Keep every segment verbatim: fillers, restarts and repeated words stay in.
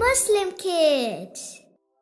Muslim Kids.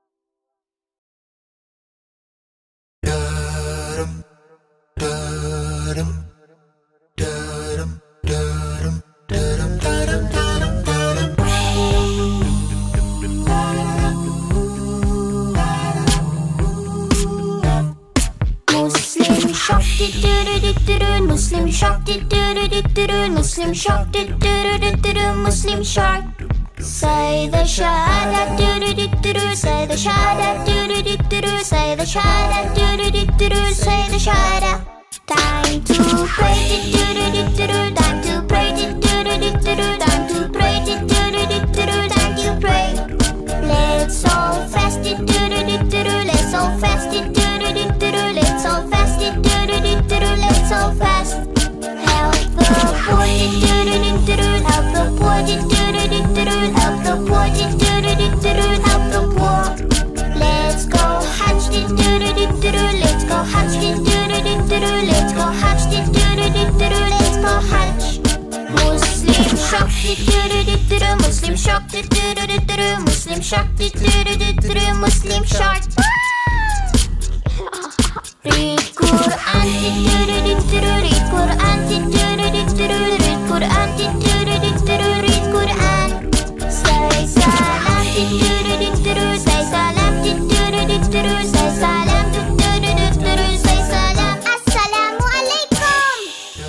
Muslim shark, do-do-do-do-do, Muslim shark, do-do-do-do-do, Muslim shark. Say the shahada, do-do-do-do-do, say the shahada, do-do-do-do-do, say the shahada, do-do-do-do-do, say the shahada. Time to pray, do-do-do-do-do, time to pray, do-do-do-do-do, time to pray, do-do-do-do-do, time to pray. Let's all fast it, do-do-do-do-do, let's all fast it, do-do-do-do-do, let's all fast it, do-do-do-do-do, let's all fast. Help the poor, do-do-do-do-do, help the poor, do-do-do-do-do, help the poor, do-do-do-do-do, help the poor. Let's go hajj, do-do-do-do-do, let's go hajj, do-do-do-do-do, let's go hajj, do-do-do-do-do, let's go hajj. Muslim shark, do-do-do-do-do, Muslim shark, do-do-do-do-do, Muslim shark, do-do-do-do-do, Muslim shark. Read Quran, do-do-do-do-do, read Quran, do-do-do-do-do, read Quran, do-do-do-do-do, read Quran. Say salam, do-do-do-do-do, say salam, do-do-do-do-do, say salam, do-do-do-do-do, say salam. Assalamu alaikum.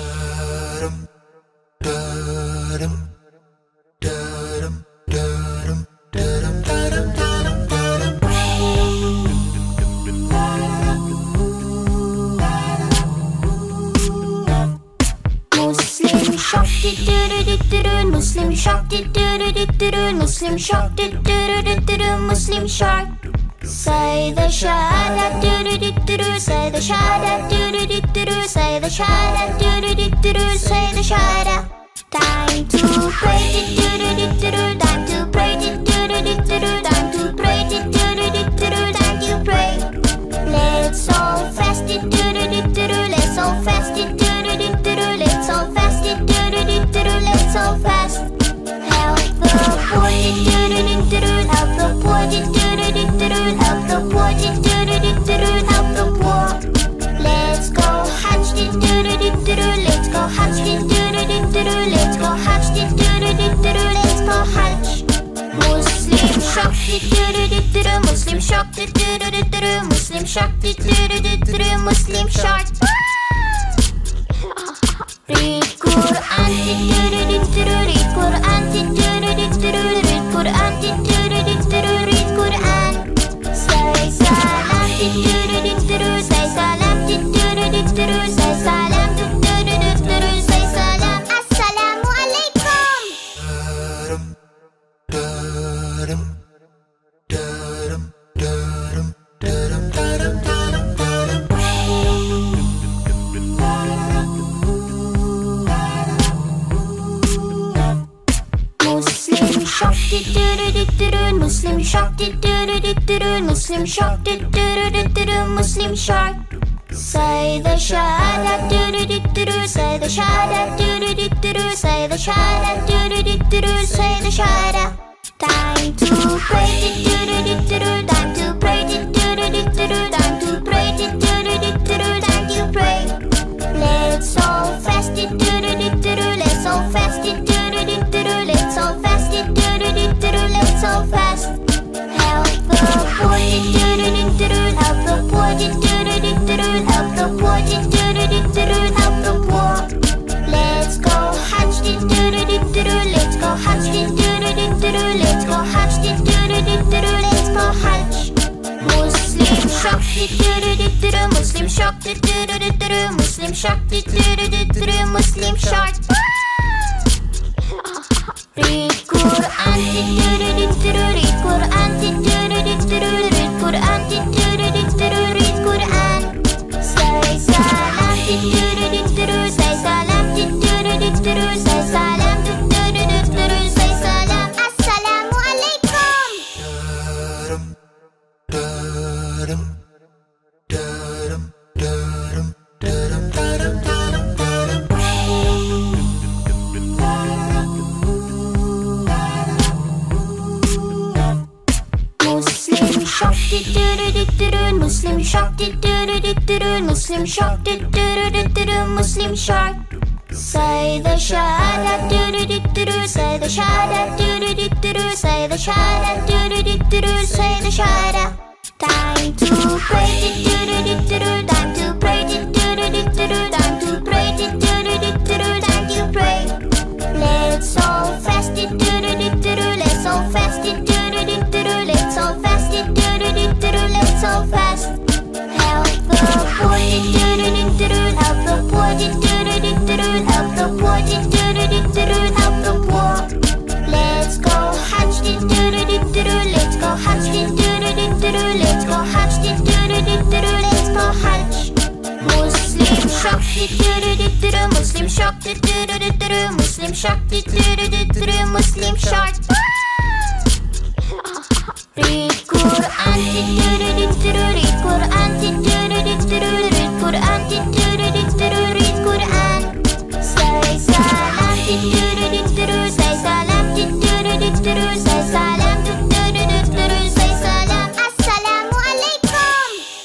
Muslim shark, do-do-do-do-do, Muslim shark, do-do-do-do-do, Muslim shark, do-do-do-do-do, Muslim shark. Say the shahada, do-do-do-do-do, say the shahada, do-do-do-do-do, say the shahada, do-do-do-do-do, say the shahada. Time to pray, do-do-do-do-do, time to pray, do-do-do-do-do, time to pray, do-do-do-do-do, time to pray. Let's all fast it, do-do-do-do-do, let's all fast it, do-do-do-do-do, let's all fast it, do-do-do-do-do, let's all fast. Help the poor, do-do-do-do-do, help the poor, do-do-do-do-do, help the poor, do-do-do-do-do, help the poor. Let's go hajj, do-do-do-do-do, let's go hajj, do-do-do-do-do, let's go hajj, do-do-do-do-do, let's go hajj. Muslim shark, do-do-do-do-do, Muslim shark, do-do-do-do-do, Muslim shark, do-do-do-do-do, Muslim shark. Read Quran, do-do-do-do-do, read Quran, do-do-do-do-do, read Quran, do-do-do-do-do, read Quran. Say salam, do-do-do-do-do, say salam, do-do-do-do-do, say salam, do-do-do-do-do, say salam. Assalamu alaikum. Muslim shark, do-do-do-do-do, Muslim shark, do-do-do-do-do, Muslim shark, do-do-do-do-do, Muslim shark. Say the shahada, do-do-do-do-do, say the shahada, do-do-do-do-do, say the shahada, do-do-do-do-do, say the shahada. Time to pray, do-do-do-do-do, time to pray, do-do-do-do-do, time to pray, do-do-do-do-do, time to pray. Let's all fast it, do-do-do-do-do, let's all fast it, do-do-do-do-do, let's all fast it, do-do-do-do-do, let's all fast. Help the poor, do-do-do-do-do, help the poor, do-do-do-do-do, help the poor, do-do-do-do-do, help the poor. Let's go hajj, do-do-do-do-do, let's go hajj, do-do-do-do-do, let's go hajj, do-do-do-do-do, let's go hajj. Muslim shark, do-do-do-do-do, Muslim shark, do-do-do-do-do, Muslim shark, do-do-do-do-do, Muslim shark. Read Quran, do-do-do-do-do, read Quran, do-do-do-do-do, read Quran, do-do-do-do-do, read Quran. Say salam, do-do-do-do-do, say salam, do-do-do-do-do, say salam, do-do-do-do-do, say salam. Assalamu alaikum. do-do-do-do-do, Muslim shark, do-do-do-do-do, Muslim shark, do-do-do-do-do, Muslim shark. Say the shahada, do-do-do-do-do, say the shahada, do-do-do-do-do, say the shahada, do-do-do-do-do, say the shahada. Time to pray, do-do-do-do-do, time to pray, do-do-do-do-do, time to pray, do-do-do-do-do, time to pray. Let's all fast it, do-do-do-do-do, let's all fast it, do-do-do-do-do, let's all fast it, do-do-do-do-do, let's all fast. Help the poor, do-do-do-do-do, help the poor, do-do-do-do-do, help the poor, do-do-do-do-do, help the poor. Let's go hajj it, do-do-do-do-do, let's go hajj it, do-do-do-do-do, let's go hajj it, do-do-do-do-do, let's go hajj. Muslim shark it, do-do-do-do-do, Muslim shark it, do-do-do-do-do, Muslim shark it, do-do-do-do-do, Muslim shark. Read Quran it, do-do-do-do-do, read Quran it, do-do-do-do-do, read Quran it, do-do-do-do-do, read Quran. Say salam it, do-do-do-do-do, say salam it, do-do-do-do-do, say salam, do-do-do-do-do, say salam. Assalamu alaikum.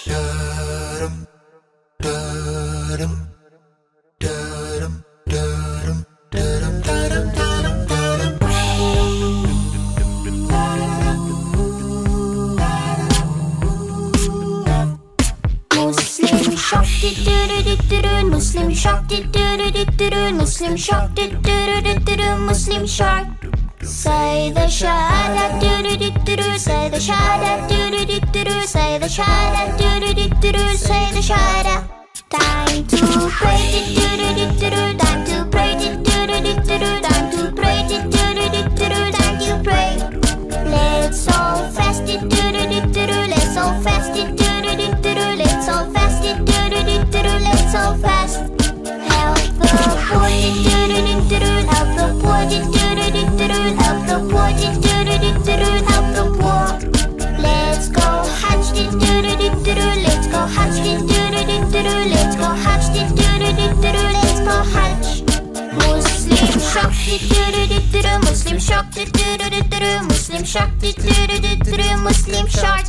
Muslim shark it, do-do-do-do-do, Muslim shark it, do-do-do-do-do, Muslim shark it, do-do-do-do-do, Muslim shark. Say the shahada, do-do-do-do-do, say the shahada, do-do-do-do-do, say the shahada, do-do-do-do-do, say the shahada. Time to pray, do-do-do-do-do, time to pray, do-do-do-do-do, time to pray, do-do-do-do-do, time to pray. Let's all fast it, do-do-do-do-do, let's all fast it, do-do-do-do-do, let's all fast it, do-do-do-do-do, let's all fast. Help the poor, do-do-do-do-do, help the poor, do-do-do-do-do, help the poor, do-do-do-do-do, help the poor. Let's go hajj it, do-do-do-do-do, let's go hajj it, do-do-do-do-do, let's go hajj it, do-do-do-do-do, let's go hajj. Muslim shark it, do-do-do-do-do, Muslim shark it, do-do-do-do-do, Muslim shark it, do-do-do-do-do, Muslim shark.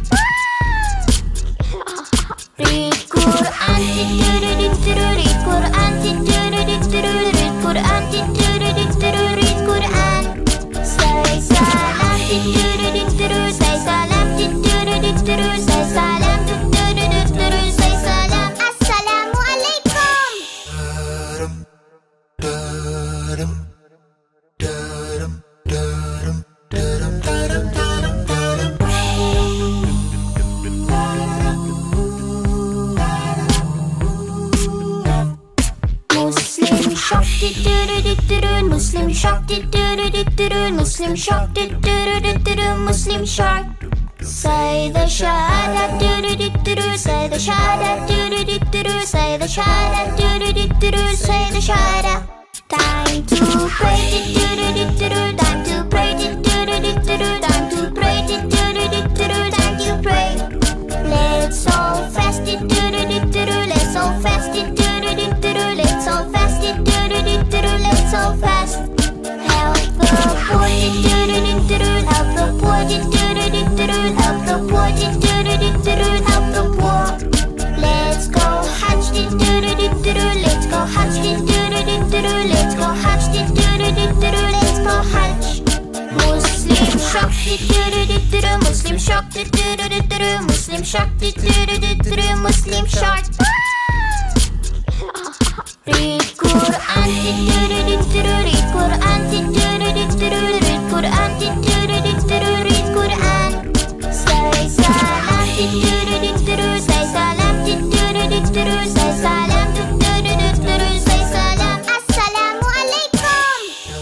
Read Quran it, do-do-do-do-do, read Quran it, do-do-do-do-do, read Quran it, do-do-do-do-do, read Quran. Say salam it, do-do-do-do-do, say salam it, do-do-do-do-do, say salam, do-do-do-do-do, say salam. Assalamu alaikum. Muslim shark it, do-do-do-do-do, Muslim shark it, do-do-do-do-do, Muslim shark it, do-do-do-do-do, Muslim shark. Say the shahada, do-do-do-do-do, say the shahada, do-do-do-do-do, say the shahada, do-do-do-do-do, say the shahada. Time to pray, do-do-do-do-do, time to pray, do-do-do-do-do, time to pray, do-do-do-do-do, time to pray. Let's all fast it, do-do-do-do-do, let's all fast it, do-do-do-do-do, let's all fast it, do-do-do-do-do, let's all fast. Help the poor, do-do-do-do-do, help the poor, do-do-do-do-do, help the poor, do-do-do-do-do, help the poor. Let's go hajj it, do-do-do-do-do, let's go hajj it, do-do-do-do-do, let's go hajj it, do-do-do-do-do, let's go hajj. Muslim shark it, do-do-do-do-do, Muslim shark it, do-do-do-do-do, Muslim shark it, do-do-do-do-do, Muslim shark. Read Quran it, do-do-do-do-do, read Quran it, do-do-do-do-do, read Quran it, do-do-do-do-do, read Quran. Say salam it, do-do-do-do-do, say salam it, do-do-do-do-do, say salam, do-do-do-do-do, say salam. Assalamu alaikum.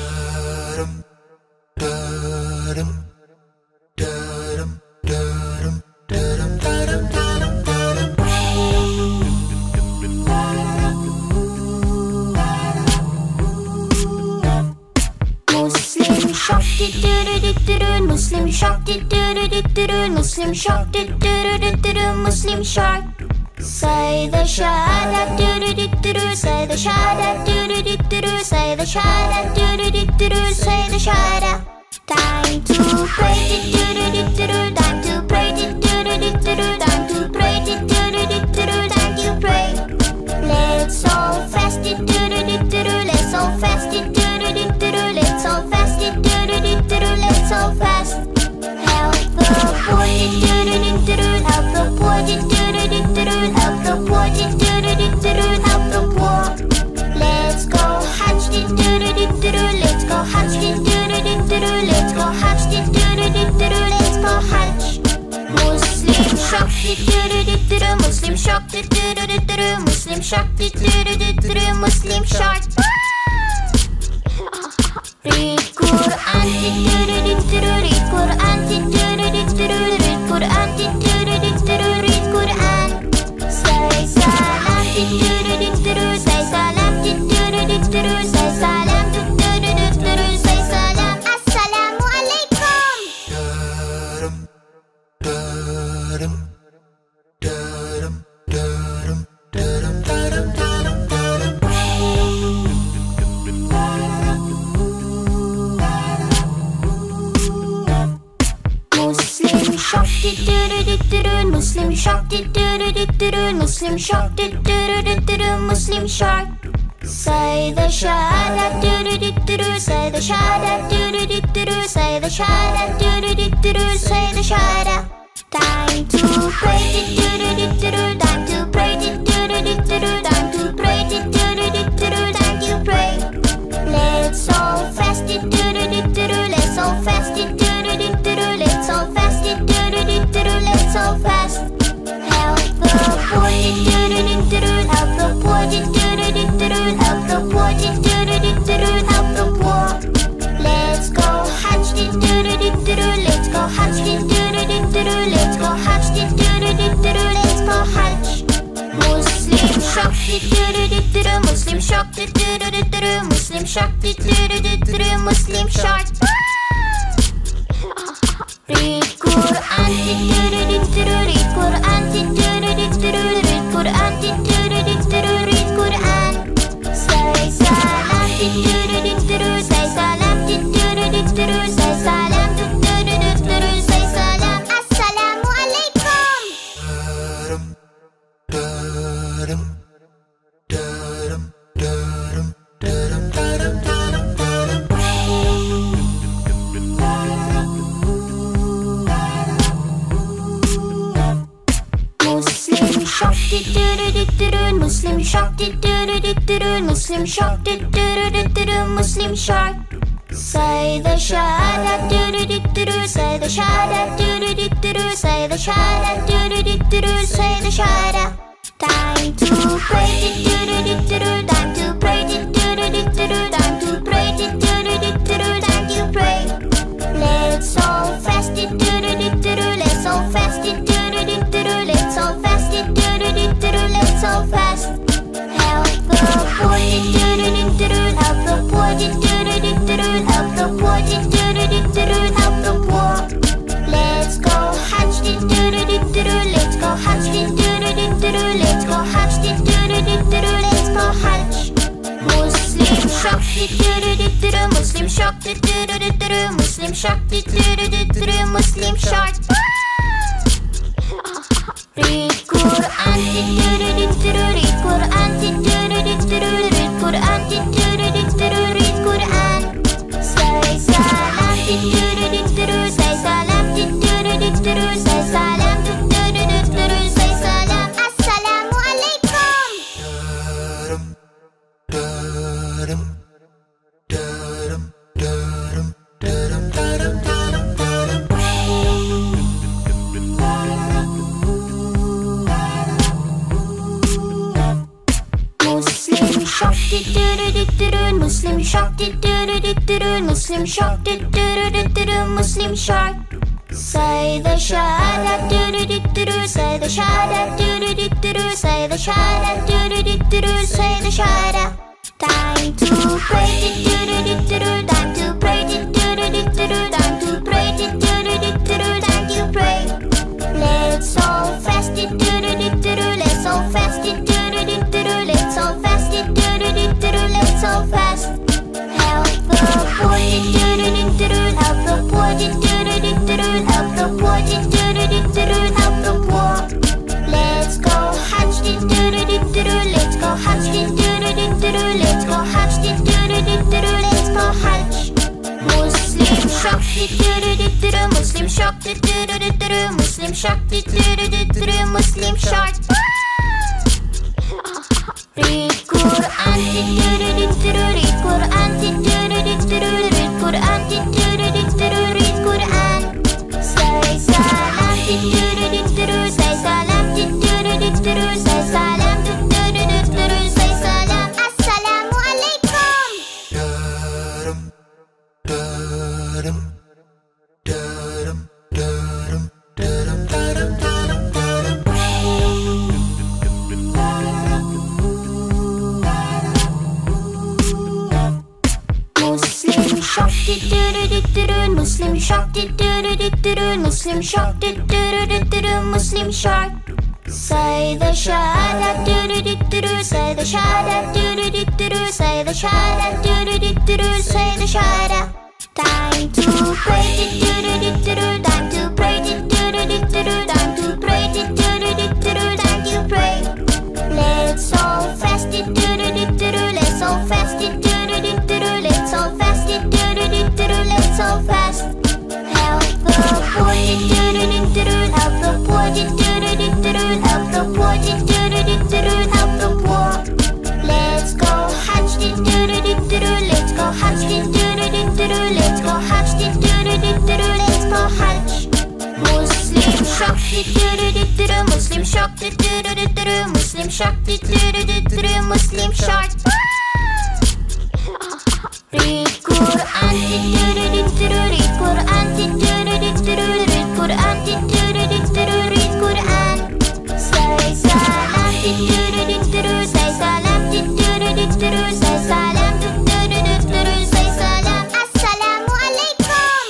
Muslim shark it, do-do-do-do-do, Muslim shark it, do-do-do-do-do, Muslim shark it, do-do-do-do-do, Muslim shark. Say the shahada, do-do-do-do-do, say the shahada, do-do-do-do-do, say the shahada, do-do-do-do-do, say the shahada. Time to pray, do-do-do-do-do, time to pray, do-do-do-do-do. do-do-do-do-do. Time to pray, do-do-do-do-do. Time to pray. Let's all fast, do-do-do-do-do. Let's all fast, do-do-do-do-do. Let's all fast, do-do-do-do-do. Let's all fast. Help the poor, do-do-do-do-do. Help the poor, do-do-do-do-do. Help the poor, do-do-do-do-do. Help the poor. Let's go Hajj, do-do-do-do-do. Let's go Hajj, do-do-do-do-do. Let's go Hajj, do-do-do-do-do. Let's go Hajj. Muslim shock, do-do-do-do-do. Muslim shock, do-do-do-do-do. Muslim shock, do-do-do-do-do. Muslim shock. Read Quran, do-do-do-do-do. Read Quran, do-do-do-do-do. Read Quran, do-do-do-do-do. Read Quran. Say salam, do-do-do-do-do. Say salam, do-do-do-do-do. Say salam, do-do-do-do-do. Say salam. Assalamu alaikum. Muslim shock, do-do-do-do-do. Muslim shock, do-do-do-do-do. Muslim shock, do-do-do-do-do. Muslim shock. Say the shahada, do-do-do-do-do. Say the shahada, do-do-do-do-do. Say the shahada, do-do-do-do-do. Say the shahada. Time to pray, do-do-do-do-do. Time to pray, do-do-do-do-do. Time to pray, do-do-do-do-do. Time to pray. Let's all fast, do-do-do-do-do. Let's all fast, do-do-do-do-do. Let's all fast, do-do-do-do-do. Let's all fast. Help the poor, do-do-do-do-do. Help the poor, do-do-do-do-do. Help the poor, do-do-do-do-do. Help the poor. Let's go Hajj, do-do-do-do-do. Let's go Hajj, do-do-do-do-do. Let's go Hajj, do-do-do-do-do. Let's go Hajj. Muslim shock, do-do-do-do-do. Muslim shock, do-do-do-do-do. Muslim shock, do-do-do-do-do. Muslim shock. Read Quran, do-do-do-do-do. Read Quran, do-do-do-do-do. Read Quran, do-do-do-do-do. Read Quran. Say salam, do-do-do-do-do. Say salam, do-do-do-do-do. Say salam, do-do-do-do-do. Say salam. Assalamu alaikum. Muslim shock, do-do-do-do-do. Muslim shock, do-do-do-do-do. Muslim shock, do-do-do-do-do. Muslim shock. Say the shahada, do-do-do-do-do. Say the shahada, do-do-do-do-do. Say the shahada, do-do-do-do-do. Say the shahada. Time to pray, do-do-do-do-do. Time to pray, do-do-do-do-do. Time to pray, do-do-do-do-do. Time to pray. Let's all fast, do-do-do-do-do. Let's all fast, do-do-do-do-do. Let's all fast, do-do-do-do-do. Let's all fast. Help the poor, do-do-do-do-do. Help the poor, do-do-do-do-do. Help the poor, do-do-do-do-do. Help the poor. Let's go Hajj, do-do-do-do-do. Let's go Hajj, do-do-do-do-do. Let's go Hajj. Muslim shock, do-do-do-do-do. Muslim shock, do-do-do-do-do. Muslim shock. Say the shahada, do-do-do-do-do. Say the shahada, do-do-do-do. Say the shahada. Time to pray, do-do-do-do-do. Let's all fast, do-do-do-do-do. Let's all fast, do-do-do-do-do. Let's all fast. Help the poor, do-do-do-do-do. Help the poor, do-do-do-do-do. Help the poor. Let's go Hajj, do-do-do-do-do. Let's go Hajj, do-do-do-do-do. Let's go Hajj. Read Quran, do-do-do-do-do. Read Quran, do-do-do-do-do. Read Quran, do-do-do-do-do. Read Quran. Say salam, do-do-do-do-do. Say salam, do-do-do-do-do. Say salam, do-do-do-do-do. Say salam. Assalamu alaikum. Muslim shock, do-do-do-do-do. Muslim shock, do-do-do-do-do. Muslim shock, do-do-do-do-do. Muslim shock. Say the shahada, do-do-do-do-do. Say the shahada, do-do-do-do-do. Say the shahada, do-do-do-do-do. Say the shahada. Time to pray, do-do-do-do-do. Time to pray, do-do-do-do-do. Time to pray, do-do-do-do-do. Time to pray. Let's all fast, do-do-do-do-do. Let's all fast, do-do-do-do-do. Let's all fast, do-do-do-do-do. Let's all fast. Help the poor, do-do-do-do-do. Help the poor, do-do-do-do-do. Help the poor, do-do-do-do-do. Help the shock, do-do-do-do-do, Muslim shock, do-do-do-do-do, Muslim shock, do-do-do-do-do, Muslim shock. Read Quran, do-do-do-do-do, read Quran, do-do-do-do-do, read Quran, do-do-do-do-do, read Quran. Say salam, do-do-do-do-do, say salam, do-do-do-do-do, say salam, do-do-do-do-do, say salam. Assalamu alaikum. Darum, darum, darum, darum, darum, darum, darum, Muslim shock, do-do-do-do-do, Muslim shock, do-do-do-do-do, Muslim shock, do-do-do-do-do, Muslim shock. Say the shahada, do-do-do-do-do, say the shahada, do-do-do-do-do, say the shahada, do-do-do-do-do, say the shahada. Time to pray, do-do-do-do-do, time to pray, do-do-do-do-do, time to pray, do-do-do-do-do, time to pray. Let's all fast, do-do-do-do-do, let's all fast, do-do-do-do-do, let's all fast, do-do-do-do-do, let's all fast. Help the poor, do-do-do-do-do, help the poor, do-do-do-do-do, help the poor, do-do-do-do-do, help the poor. Let's go Hajj, do-do-do-do-do, let's go Hajj, do-do-do-do-do, let's go Hajj, do-do-do-do-do, let's go Hajj. Muslim shock, do-do-do-do-do, Muslim shock, do-do-do-do-do, Muslim shock, do-do-do-do-do, Muslim shock. Read Quran, do-do-do-do-do, read Quran, do-do-do-do-do, read Quran, do-do-do-do-do, read Quran. Say salam, do-do-do-do-do, say salam, do-do-do-do-do, say salam, do-do-do-do-do, say salam. Assalamu alaikum.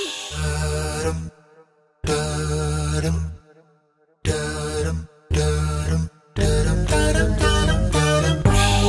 darum, darum, darum, darum, darum, darum, darum,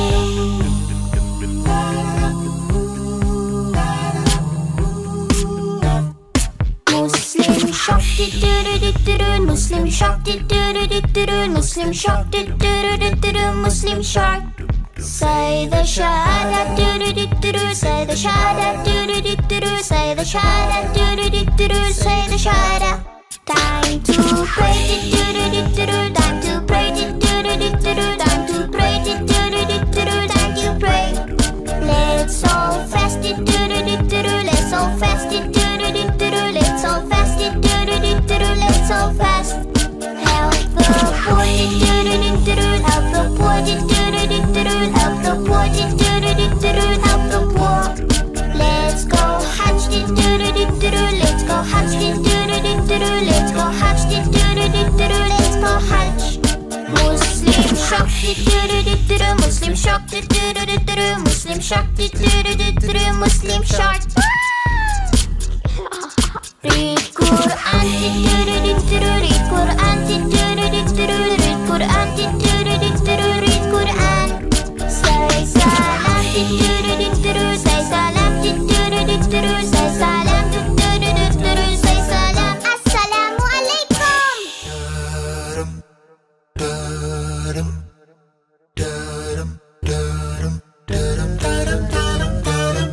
Muslim shock, do-do-do-do-do, Muslim shock, do-do-do-do-do, Muslim shock, do-do-do-do-do, Muslim shock. Say the shahada, do-do-do-do-do, say the shahada, do-do-do-do-do, say the shahada, do-do-do-do-do, say the shahada. Time to pray, do-do-do-do-do, time to pray, do-do-do-do-do, time to pray, do-do-do-do-do, time to pray. Let's all fast, do-do-do-do-do, let's all fast, do-do-do-do-do, let's all fast, do-do-do-do-do, let's all fast. Help the poor, do-do-do-do-do, help the poor, do-do-do-do-do, help the poor, do-do-do-do-do, help the poor. Let's go Hajj, do-do-do-do-do, let's go Hajj, do-do-do-do-do, let's go Hajj, do-do-do-do-do, let's go Hajj. Muslim shock, do-do-do-do-do, Muslim shock, do-do-do-do-do, Muslim shock, do-do-do-do-do, Muslim shock. Read Quran, do-do-do-do-do, read Quran, do-do-do-do-do, read Quran, do-do-do-do-do, read Quran. Say salam, do-do-do-do-do, say salam, do-do-do-do-do, say salam, do-do-do-do-do, say salam. Assalamu alaikum. darum, darum, darum, darum, darum, darum, darum,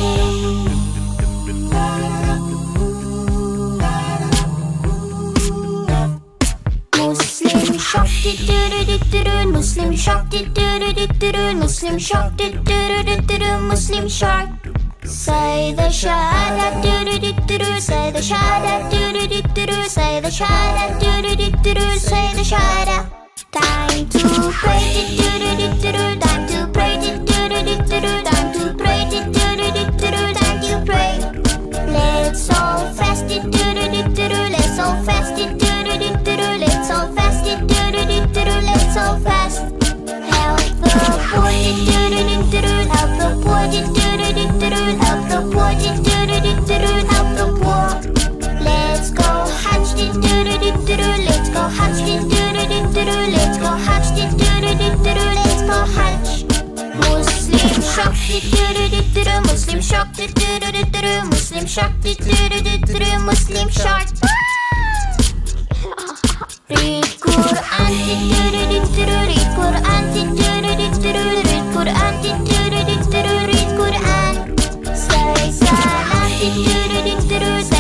Muslim shock, do-do-do-do-do, Muslim shock, do-do-do-do-do, Muslim shock, do-do-do-do-do, Muslim shock. Say the shahada, do-do-do-do-do, say the shahada, do-do-do-do-do, say the shahada, do-do-do-do-do, say the shahada. Time to pray, do-do-do-do-do, time to pray, do-do-do-do-do, time to pray, do-do-do-do-do, time to pray. Let's all fast, do-do-do-do-do, let's all fast, do-do-do-do-do, let's all fast, do-do-do-do-do, let's all fast. Help the poor, do-do-do-do-do, help the poor, do-do-do-do-do, help the poor, do-do-do-do-do, help the poor. Let's go Hajj, do-do-do-do-do, let's go Hajj, do-do-do-do-do, let's go Hajj, do-do-do-do-do, let's go Hajj. Muslim shock, do-do-do-do-do, Muslim shock, do-do-do-do-do, Muslim shock, do-do-do-do-do, Muslim shock. Read Quran, do-do-do-do-do, read Quran, do-do-do-do-do, read Quran, do-do-do-do-do, read Quran. Say salam, do-do-do-do-do,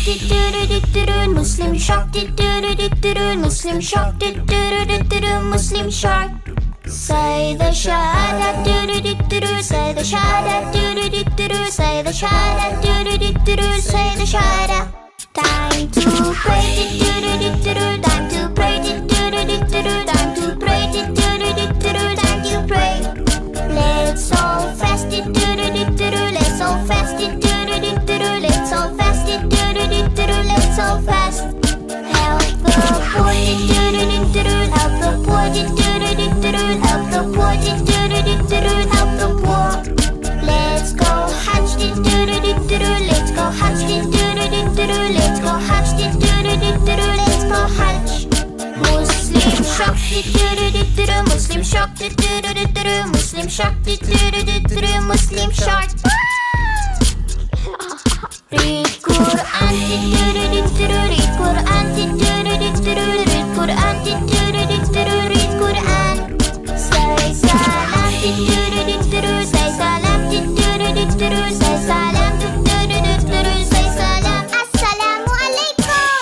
do-do-do-do-do, Muslim shark, do-do-do-do-do, Muslim shark, do-do-do-do-do, Muslim shark. Say the shahada, do-do-do-do-do, say the shahada, do-do-do-do-do, say the shahada, do-do-do-do-do, say the shahada. Time to pray, do-do-do-do-do, time to pray, do-do-do-do-do, time to pray, do-do-do-do-do, time to pray. Let's all fast it, do-do-do-do-do, let's all fast it, do-do-do-do-do, let's all fast it, do-do-do-do-do, let's all fast. Help the poor, do-do-do-do-do, help the poor, do-do-do-do-do, help the poor, do-do-do-do-do, help the poor. Let's go hajj, do-do-do-do-do, let's go hajj, do-do-do-do-do, let's go hajj, do-do-do-do-do, let's go hajj. Muslim shark, do-do-do-do-do, Muslim shark, do-do-do-do-do, Muslim shark, do-do-do-do-do, Muslim shark. Read Quran, do-do-do-do-do, read Quran, do-do-do-do-do, read Quran, do-do-do-do-do, read Quran. Say salam, do-do-do-do-do, say salam, do-do-do-do-do, say salam, do-do-do-do-do, say salam. Assalamu alaikum.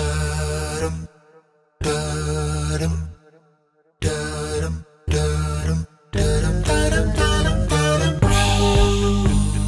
Da-dum, da-dum, da-dum, da-dum, da-dum, da-dum, da-dum, da-dum.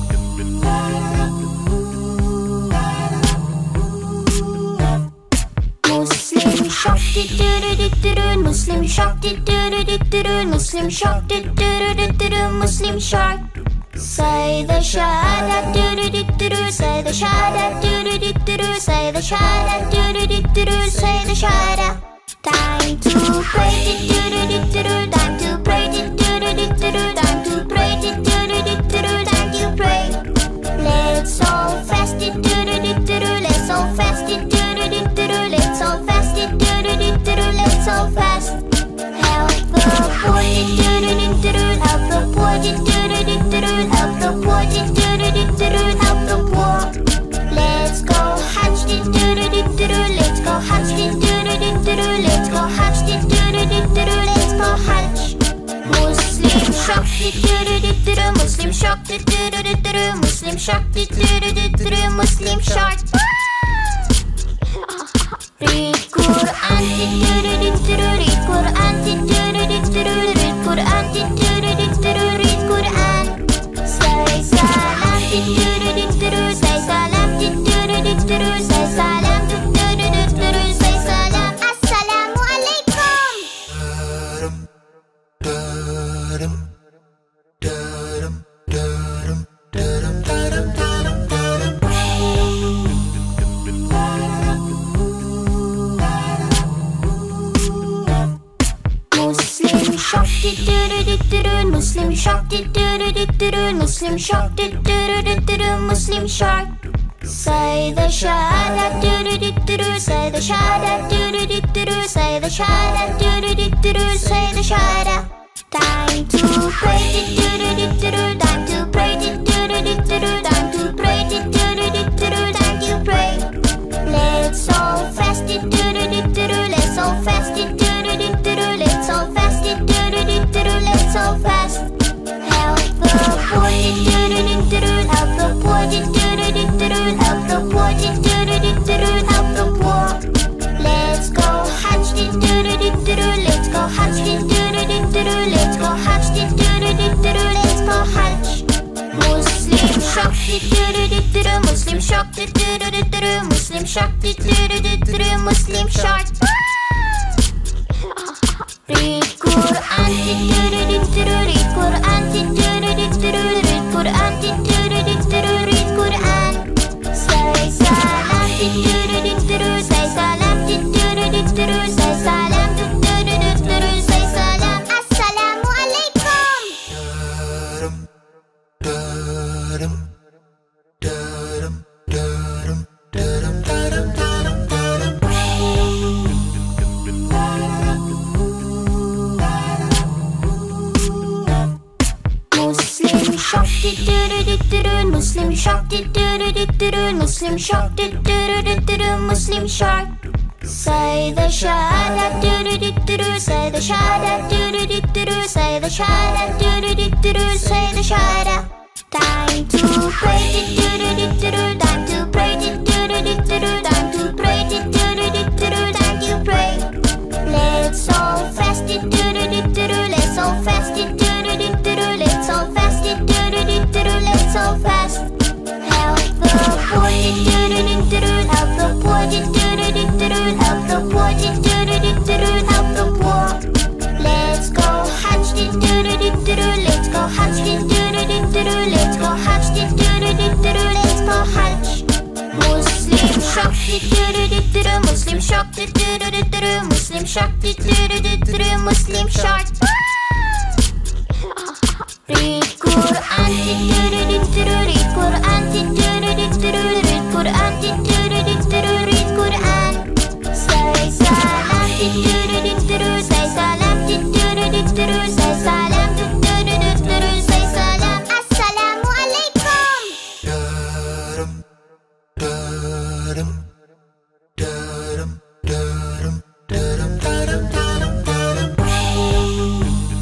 Muslim shark, do-do-do-do-do, Muslim shark, do-do-do-do-do, Muslim shark, do-do-do-do-do, Muslim shark. Say the shahada, do-do-do-do-do, say the shahada, do-do-do-do-do, say the shahada, do-do-do-do-do, say the shahada. Time to pray, do-do-do-do-do, time to pray, do-do-do-do-do, time to pray, do-do-do-do-do, time to pray. Let's all fast it, do-do-do-do-do, let's all fast it, do-do-do-do-do, let's all fast it, do-do-do-do-do, let's all fast. Help the poor, do-do-do-do-do, help the poor, do-do-do-do-do, help the poor, do-do-do-do-do, help the poor. Let's go hajj, do-do-do-do-do, let's go hajj, do-do-do-do-do, let's go hajj, do-do-do-do-do, let's go hajj. Muslim shark, do-do-do-do-do, Muslim shark, do-do-do-do-do, Muslim shark, do-do-do-do-do, Muslim shark. Read Quran, do-do-do-do-do, read Quran, do-do-do-do-do, read Quran, do-do-do-do-do, read Quran. Say salam, do-do-do-do-do, say salam, do-do-do-do-do, say salam, do-do-do-do-do, say salam. Assalamu alaikum. Da-dum, da-dum, da-dum, da-dum, da-dum, da-dum, da-dum, da-dum. Muslim shark, do-do-do-do-do, Muslim shark, do-do-do-do-do, Muslim shark, do-do-do-do-do, Muslim shark. Say the shahada, do-do-do-do-do, say the shahada, do-do-do-do-do, say the shahada, do-do-do-do-do, say the shahada. Time to pray, do-do-do-do-do, time to pray, do-do-do-do-do, time to pray, do-do-do-do-do, time to pray. Let's all fast it, do-do-do-do-do, let's all fast it, do-do-do-do-do, let's all fast it, do-do-do-do-do, let's all fast. Help the poor, do-do-do-do-do, help the poor, do-do-do-do-do, help the poor, do-do-do-do-do, help the poor. Let's go hajj, do-do-do-do-do, let's go hajj, do-do-do-do-do, let's go hajj, do-do-do-do-do, let's go hajj. Muslim shark, do-do-do-do-do, Muslim shark, do-do-do-do-do, Muslim shark, do-do-do-do-do, Muslim shark. Read Quran, do-do-do-do-do, read Quran, do-do-do-do-do, read Quran, do-do-do-do-do, read Quran. Say salam, do-do-do-do-do, say salam, do-do-do-do-do, say salam, do-do-do-do-do, say salam. Assalamu alaikum. Da-dum, da-dum, da-dum, da-dum, da-dum, da-dum, da-dum, da-dum. Muslim shark, do-do-do-do-do, Muslim shark, do-do-do-do-do, Muslim shark, do-do-do-do-do, Muslim shark. Say the shahada, do-do-do-do-do, say the shahada, do-do-do-do-do, say the shahada, do-do-do-do-do, say the shahada. Time to pray, do-do-do-do-do, time to pray, do-do-do-do-do, pray, do do do do do do, time to pray. Let's all fast, do do do do do do. Let's all fast, do do do do do do. Let's all fast, do do do do do do. Let's all fast. Help the poor, do do do do do do. Help the poor, do do do do do do. Help the poor, do do do do do do. Help the poor. Let's go Hajj, do do do do do do. Let's go Hajj, do do do do do do. Let's go Hajj, do do do do do do. Let's go Hajj. Muslim shock, do do do do do do. Muslim shock, do do do do do do. Muslim shock, do do do do do do. Muslim shock. Read Quran, do do do do do do. Read Quran, do do do do do do. Read Quran, do do do do do do. Read Quran. Say salam, do do do do do do. Say salam, do do do do do do. Say salam, do do do do do do. Say salam. Assalamu alaikum. Darum, darum, darum, darum, darum, darum, darum, darum.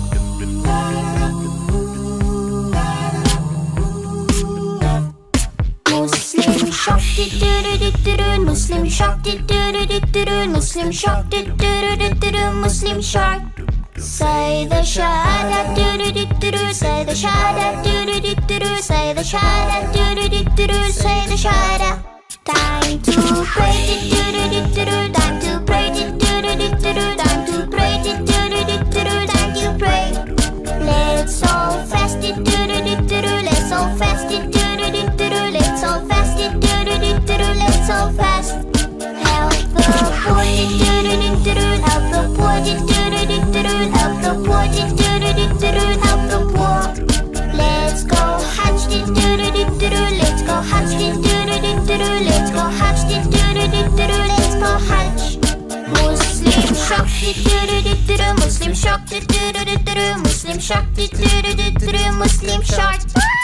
Muslim shock, do do do do do do. Muslim shock, do do do do do do. Muslim shock, do do do do do do. Muslim shock. Say the shahada, do do do do do. Say the shahada, do do do do do. Say the shahada, do do do do do. Say the shahada. Time to pray, do do do do do do. Time to pray, do do do do do do. Time to pray, do do do do do do. Time to pray. Let's all fast, do do do do do do. Let's all fast, do do do do do do. Let's all fast, do do do do do do. Let's all fast. Help the poor, do do do do do do. Help the poor, do do do do do do. Help the poor, do do do do do do. Help the poor. Let's go Hajj, do do do do do do. Let's go Hajj, do do do do do do. Let's go Hajj, do do do do do do. Let's go Hajj. Muslim shock, do do do do do do. Muslim shock, do do do do do do. Muslim shock, do do do do do do. Muslim shock.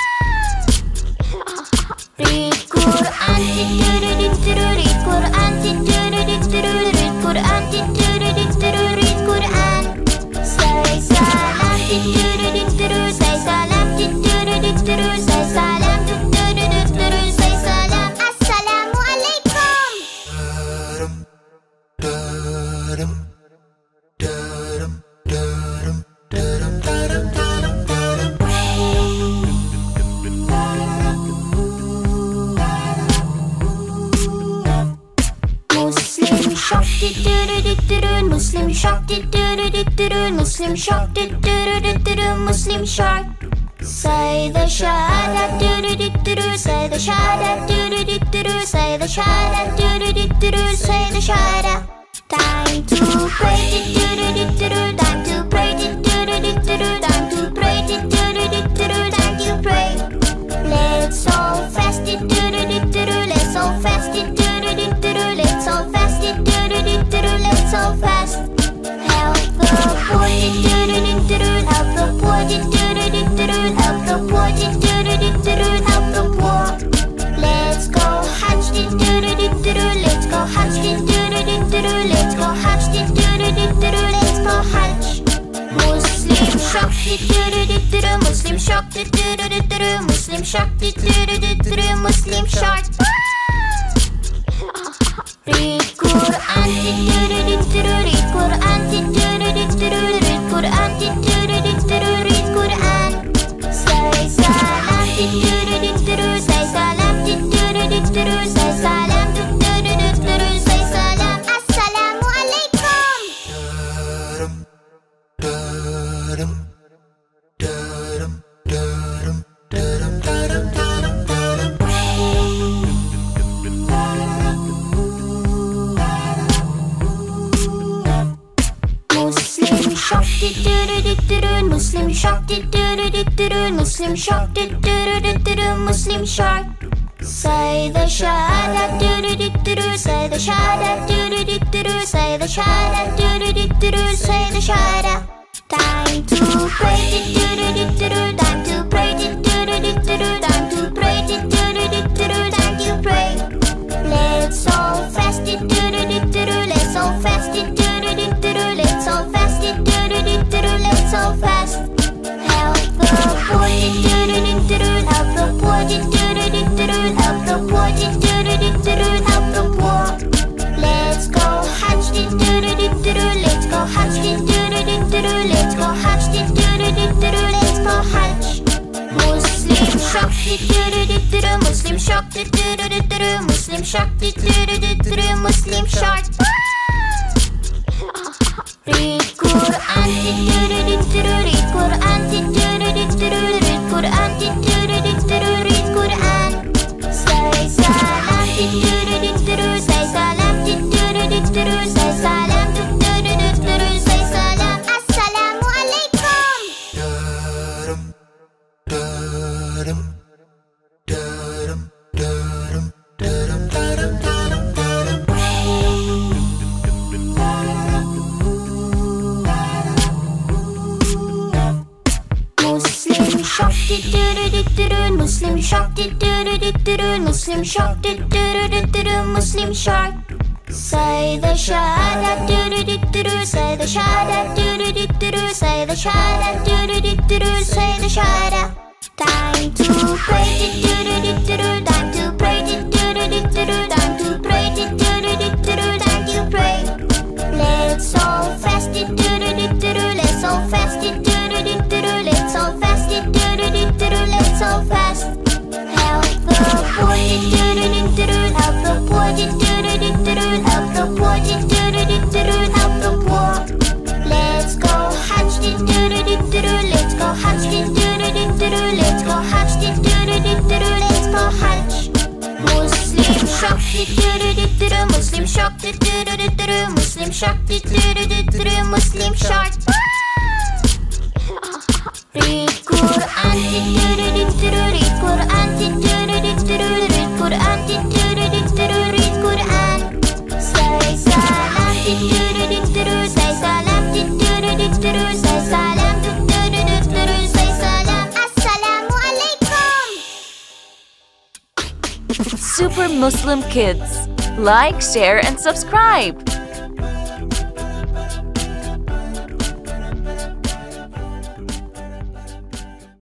Read Quran, do do do do do do. Read Quran, do do do do do do. Read Quran, do do do do do do. Read Quran. Say salam, do do do do do do. Say salam, do do do do do do. Say salam, do do do do do do. Say salam. Assalamu alaikum. Darum, darum, darum, darum, darum, darum, darum, darum. Muslim shock, do do do do do do. Muslim shock, do do do do do do. Muslim shock, do do do do do do. Muslim shock. Say the shahada, do do do do do. Say the shahada, do do do do do. Say the shahada, do do do do do. Say the shahada. Time to pray, do do do do do do. Time to pray, do do do do do do. Time to pray, do do do do do do. Time to pray. Let's all fast, do do do do do do. Let's all fast, do do do do do do. Let's all fast, do do do do do do. Let's all fast. Help the poor, do do do do do do. Help the poor, do do do do do do. Help the poor, do do do do do do. Help the poor. Let's go Hajj, do do do do do do. Let's go Hajj, do do do do do do. Let's go Hajj, do do do do do do. Let's go Hajj. Muslim shock, do do do do do do. Muslim shock, do do do do do do. Muslim shock, do do do do do do. Muslim shock. Read Quran, do do do do do do. Read Quran, do do do do do do. Read Quran, do do do do do do. Read Quran. Say salam, do do do do do do. Say salam, do do do do do do. Say salam, do do do do do do. Say salam. Assalamu alaikum. Darum, darum, darum, darum, darum, darum, darum, darum. Muslim shock, do do do do do do. Muslim shock, do do do do do do. Muslim shock, do do do do do do. Muslim shock. Say the shahada, do do do do do. Say the shahada, do do do do do. Say the shahada, do do do do do. Say the shahada. Time to pray, do do do do do do. Time to pray, do do do do do do. Time to pray, do do do do do do. Time to pray. Let's all fast, do do do do do do. Let's all fast, do do do do do do. Let's all fast, do do do do do do. Let's all fast. Help the poor, do do do do do do. Help the poor, do do do do do do. Help the poor, do do do do do do. Help the poor. Let's shock, do do do do do do, Muslim short. Read Quran, do do do do do, read Quran, do do do do do, read Quran, do do do do do, read Quran. Say salam, do do do do do, say salam, do do do do do, say salam, do do do do do, say salam. Assalamu alaikum. Darum, darum, darum, darum, darum, darum, darum, darum. Muslim shop, do do do do do, Muslim shop, do do do do do, Muslim shop, do do do do do, Muslim shop. Say the shahada, do do do do, say the shahada, do do do do, say the shahada, do do do do, say the shahada. Time to pray, do do do do, time to pray, do do do do, time to pray, do do do do, time to pray. Let's all fast, do do do do, let's all fast, do do do do, let's all fast, do do do do, let's all fast. Help the poor, do do do do, help the poor, do do do do, help the poor, do do do do, help the poor. Let's go Hajj, do do do do, let's go Hajj, do do do do, let's go Hajj, do do do do, let's go Hajj. Muslim shop, do do do do, Muslim shop, do do do do, Muslim shop, do do do do, Muslim shop. Read Quran, do do do do, read Quran, do do do do, read Quran, do do do do, read Quran. Say salam, do do do do, say salam, do do do do, say salam, do do do do, say salam. Assalamu alaikum. Super Muslim Kids. Like, share, and subscribe.